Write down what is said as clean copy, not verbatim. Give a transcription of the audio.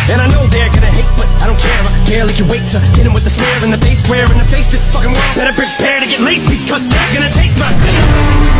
And I know they're gonna hate, but I don't care. I barely can wait to hit them with the snare and the bass. Swear in the face, this fucking world better prepare to get laced, because they're gonna taste my